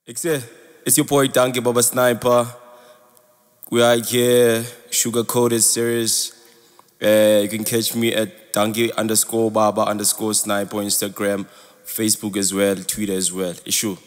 It's your boy Dankie Baba Sniper. We are here, Sugarcoated series. You can catch me at Dankie_Baba_Sniper on Instagram, Facebook as well, Twitter as well. Issue.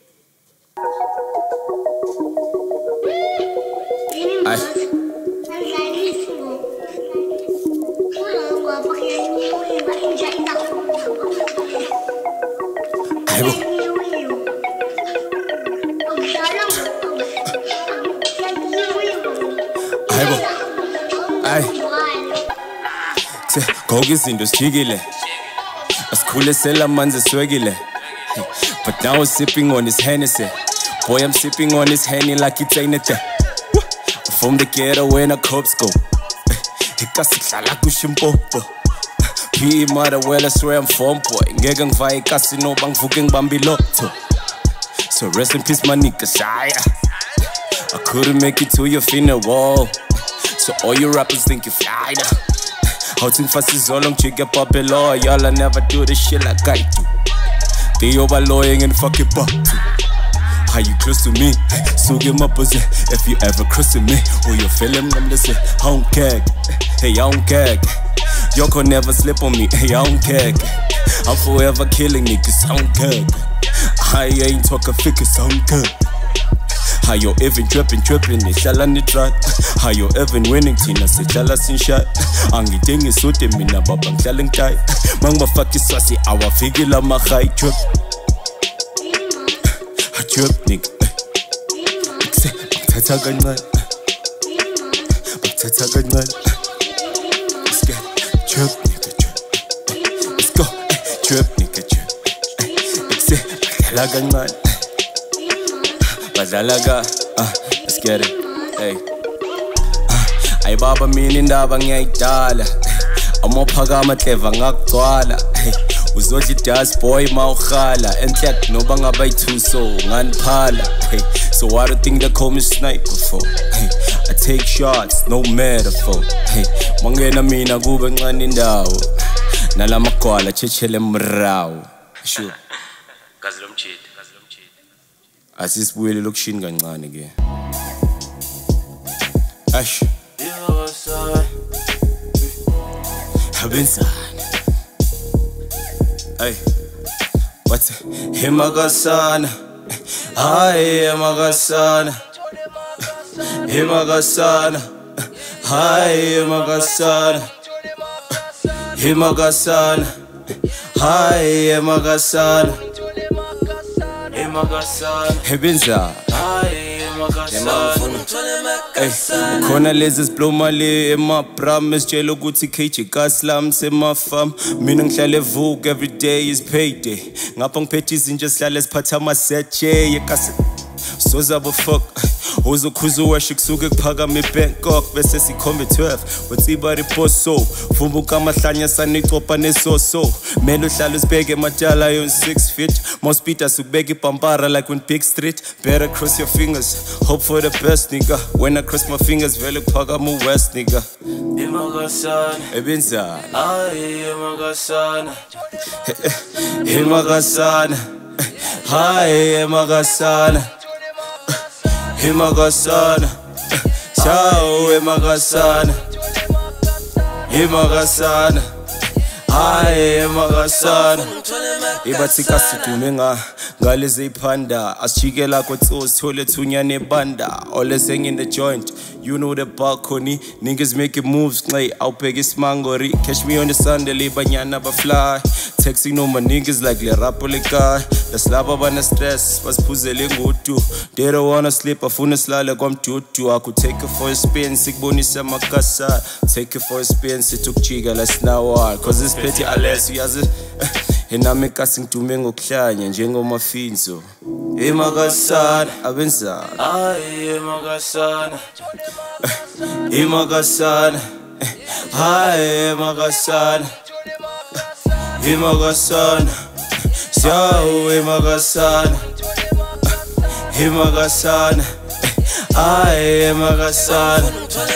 Gogies in the jiggle. As cool as Sella man's a swaggle. But now I'm sipping on his Hennessy. Boy, I'm sipping on his Henny like it's ain't it. From the ghetto when the cops go. P mother well I swear I'm from boy. Ngegang vai casino bang fucking bambiloto. So rest in peace my niggas. I couldn't make it to your funeral. So all you rappers think you fly now. How to fast is all I'm chicken popular. Y'all never do this shit like I do. They overlawing and fuck it up too. How you close to me? So give my pussy. If you ever cross to me, or you feeling I'm the same. I don't care. Hey, I don't care. Y'all can never slip on me. Hey, I don't care. I'm forever killing niggas. I don't care. I ain't talking figures. I don't care. How you even dripping, shall I need try? How you even winning, Tina, say, shall I sing shot? Angi ding is so to me, now, but I'm telling tight. Manga fuck is sassy, our figure la my high trip. I trip, nigga. Tatagan man. Tatagan man. Let's get trip, nigga, trip. Let's go, trip, nigga, trip. Tatagan man. Bazalaga, let's get it, hey. Ay baba mina indaba ngiyayidala. Amophakama clever ngakugcwala. Uzodla idas boy mawukhala. Enhlak noba ngaba yi2 so nganiphala. So why do you think they call me sniper for? I take shots, no metaphor. Mangena mina kube ncane indawo. Nalamagwala chechele mrawo. Sure. Gazilomchidi. Asisibuyele lokushini kancane ke. Ash. Abensana. Ay. What? Himagasana. Hi, Himagasana. Himagasana. Hi, Himagasana. Himagasana. Hi, Himagasana. Hebenza khona lezi blow mali emabram sitshela ukuthi KG gaslam semafam mina ngihlale evuka every day is payday ngapha ngiphethe izinto esihlale siphatha amaseche yekase sozaba fuck uzokhuza uwashe kusuke kuphakama eBangkok bese sikhombe 12 watsiba riposo vumbuka amahlanya sanicopha nesoso melo hlalo sibeke ematala yon 6 feet most speed asubeka ipampara like on Big Street better cross your fingers hope for the best nigga when I cross my fingers vele kuphakama uwest nigga Himagasana ebenza Himagasana Himagasana hi Himagasana Himagasana, ciao Himagasana, Himagasana, hi Himagasana. Ibatika situmenga ngaleze iphanda asijikela kwetso sithole thunyane banda always hang in the joint you know the balcony niggas making moves play awubheka isimangori catch me on the Sunday libanyana ba fly texting no my niggas like le rapo le guy laslaba bana stress basiphuzele ngudu they don't wanna sleep afuna silale kwamdudu I could take it for a spin sikubonisa makasa take it for a spin situkujika la snawa cause this petty unless uyazi enami kasi ngitume ngokuhlanya njengomafinzo Himagasana abensana Himagasana Himagasana hi Himagasana Himagasana ciao Himagasana Himagasana hi Himagasana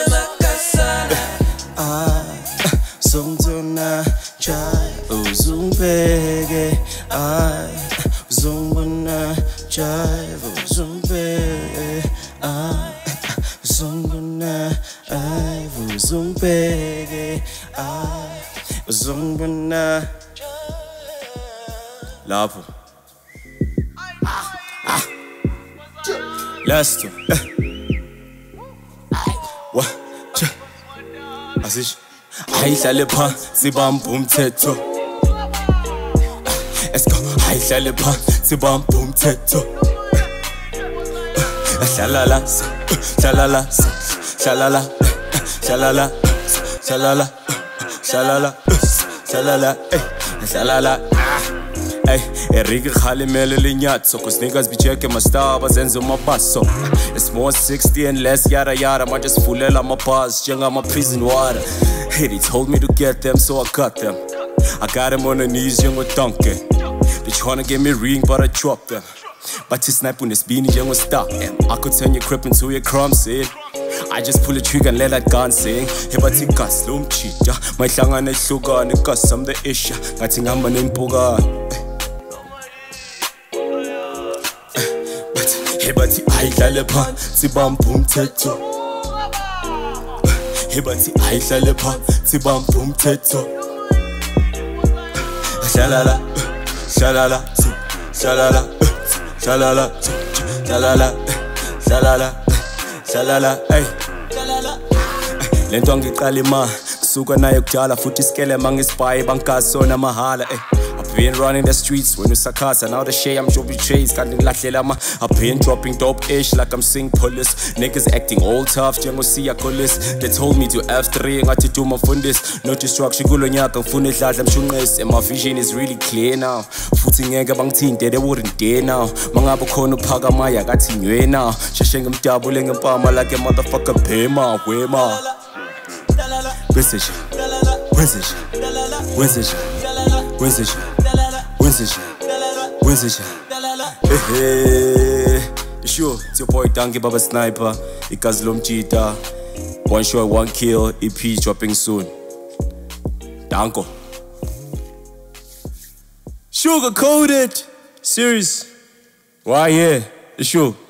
Somtona chai uzungibheke uzongibona jive, uzumbeke, uzongibona, uzumbeke, uzongibona. Lapho. Last one. Asish. Ayihlale phansi bamba umthetho. Let's go. Ayihlale phansi bamba umthetho. Shalala, shalala, shalala, shalala, shalala, shalala, shalala, shalala. Hey, Erika Khalimele linyatso, cause niggas be checking my star, but zenzo my basso. It's more 60 and less yada yada, I just full my bars, jenga my prison water. Hey, they told me to get them, so I got them. I got them on the knees, young with Dankie. They tryna get me ring, but I dropped them. But you snipe on this beanie, young with stop them. I could turn your crib into your crumbs, eh? I just pull a trigger and let that gun sing. Hey, but you gas, loom cheater. My tongue and sugar, and cause I'm the issue. I think I'm an impoga. Hebati ayihlale phansi bamba umthetho. Hebati ayihlale phansi bamba umthetho. Shalala, shalala, shalala, shalala, shalala, shalala, shalala, hey. Lento ngiqala ima kusuka nayo kudala futhi iskele mangispaye bankaso namahala, hey. I've been running the streets when you sakasa. Now the shade I'm dropping trades. I've been dropping dope ish like I'm sing police. Niggas acting all tough, Jango see a colis. They told me to F3 and I to do my fundis. No destruction, Gulonyak and Funis I'm shungness. And my vision is really clear now. Footing Ega Bang Teen, they wouldn't dare now. Mangabo Kono Pagamaya got in you now. Shashing doubling and palma like a motherfucker Pema, Wema. Where's it? Where's it? Where's it? Where's it? Where's it? Where's it? Hey, sure, it's your boy Dankie Baba Sniper. Ikazlom Cheetah. One shot, one kill. EP dropping soon. Danko. Sugarcoated series. Why here? Sure.